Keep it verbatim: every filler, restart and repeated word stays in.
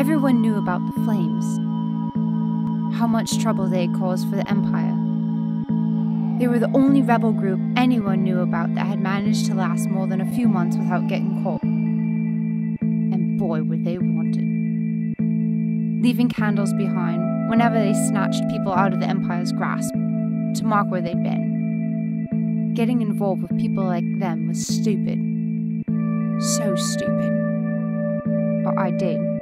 Everyone knew about the Flames, how much trouble they had caused for the Empire. They were the only rebel group anyone knew about that had managed to last more than a few months without getting caught. And boy, were they wanted. Leaving candles behind whenever they snatched people out of the Empire's grasp to mark where they'd been. Getting involved with people like them was stupid. So stupid. But I did.